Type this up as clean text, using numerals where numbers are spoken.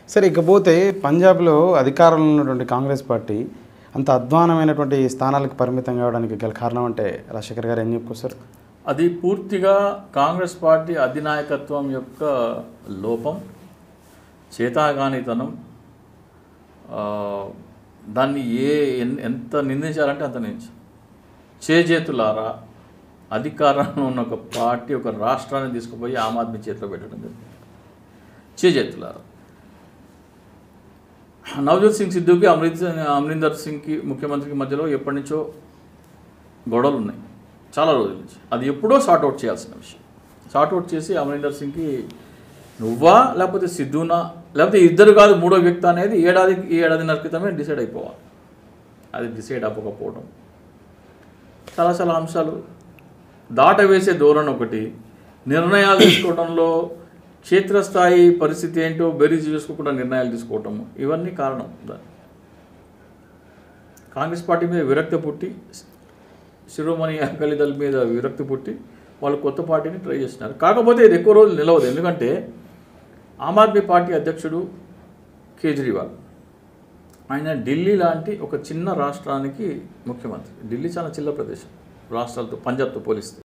సరే ఇకపోతే పంజాబ్లో అధికారంలో ఉన్నటువంటి కాంగ్రెస్ పార్టీ అంత అధ్వానమైనటువంటి స్థానాలకు పరిమితం కావడానికి గల కారణం అంటే రాజశేఖర్ గారు ఏం చెప్పుకొస్తారు? అది పూర్తిగా కాంగ్రెస్ పార్టీ అధినాయకత్వం యొక్క లోపం, చేతాగానితనం. దాన్ని ఎంత నిందించాలంటే అంత నిందించాలి. చేజేతులారా అధికారంలో ఉన్న ఒక పార్టీ ఒక రాష్ట్రాన్ని తీసుకుపోయి ఆమ్ ఆద్మీ చేతిలో పెట్టడం జరిగింది. చేజేతులారా నవజోత్ సింగ్ సిద్ధుకి అమరీందర్ సింగ్కి ముఖ్యమంత్రికి మధ్యలో ఎప్పటి నుంచో గొడవలు ఉన్నాయి, చాలా రోజుల నుంచి. అది ఎప్పుడో సార్ట్అవుట్ చేయాల్సిన విషయం. సార్ట్అవుట్ చేసి అమరీందర్ సింగ్కి నువ్వా లేకపోతే సిద్ధునా లేకపోతే ఇద్దరు కాదు మూడో వ్యక్తి అనేది ఏడాదిన్నర క్రితమే డిసైడ్ అయిపోవాలి. అది డిసైడ్ అవ్వకపోవడం, చాలా అంశాలు దాటవేసే ధోరణి ఒకటి, నిర్ణయాలు తీసుకోవడంలో క్షేత్రస్థాయి పరిస్థితి ఏంటో బెరీజ్ చేసుకోకుండా నిర్ణయాలు తీసుకోవటం, ఇవన్నీ కారణం. కాంగ్రెస్ పార్టీ మీద విరక్తి పుట్టి, శిరోమణి అకాలీదళ్ మీద విరక్తి పుట్టి వాళ్ళు కొత్త పార్టీని ట్రై చేస్తున్నారు. కాకపోతే ఇది ఎక్కువ రోజులు నిలవదు. ఎందుకంటే ఆమ్ ఆద్మీ పార్టీ అధ్యక్షుడు కేజ్రీవాల్, ఆయన ఢిల్లీ లాంటి ఒక చిన్న రాష్ట్రానికి ముఖ్యమంత్రి. ఢిల్లీ చాలా చిన్న ప్రదేశం రాష్ట్రాలతో, పంజాబ్తో పోలిస్తే.